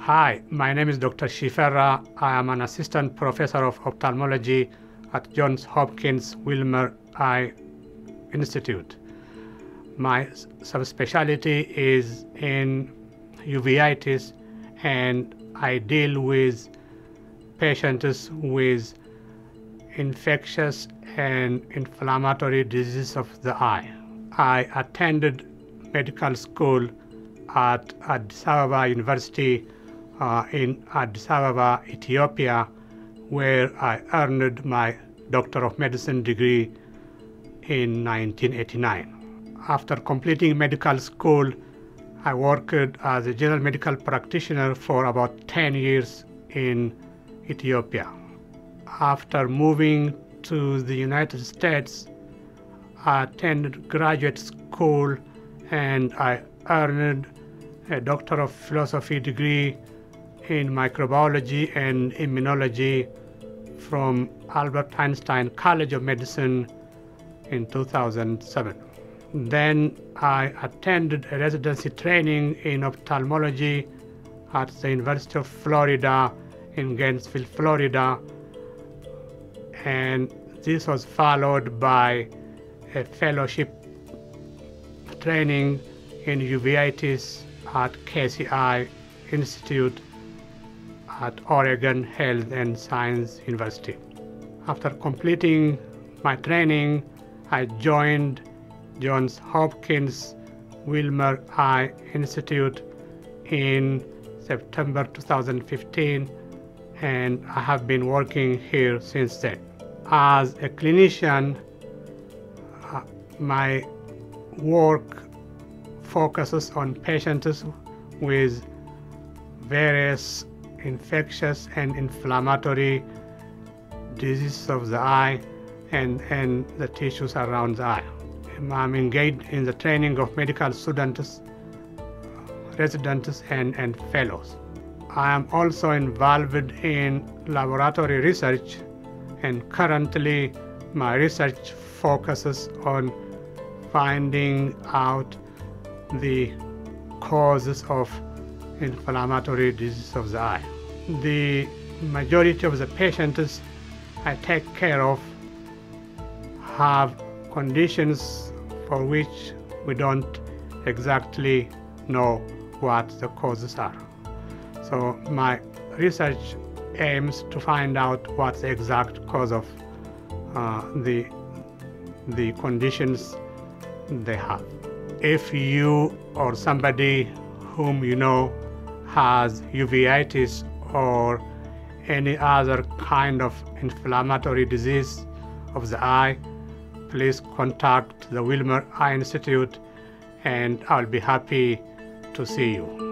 Hi, my name is Dr. Shifera. I am an assistant professor of ophthalmology at Johns Hopkins Wilmer Eye Institute. My subspecialty is in uveitis, and I deal with patients with infectious and inflammatory diseases of the eye. I attended medical school at Addis Ababa University in Addis Ababa, Ethiopia, where I earned my Doctor of Medicine degree in 1989. After completing medical school, I worked as a general medical practitioner for about 10 years in Ethiopia. After moving to the United States, I attended graduate school and I earned a Doctor of Philosophy degree in microbiology and immunology from Albert Einstein College of Medicine in 2007. Then I attended a residency training in ophthalmology at the University of Florida in Gainesville, Florida, and this was followed by a fellowship training in uveitis at Eye Institute at Oregon Health and Science University. After completing my training, I joined Johns Hopkins Wilmer Eye Institute in September 2015, and I have been working here since then. As a clinician, my work focuses on patients with various infectious and inflammatory diseases of the eye and the tissues around the eye. I'm engaged in the training of medical students, residents, and fellows. I am also involved in laboratory research, and currently my research focuses on finding out the causes of inflammatory disease of the eye. The majority of the patients I take care of have conditions for which we don't exactly know what the causes are. So my research aims to find out what's the exact cause of the conditions they have. If you or somebody whom you know has uveitis or any other kind of inflammatory disease of the eye, please contact the Wilmer Eye Institute and I'll be happy to see you.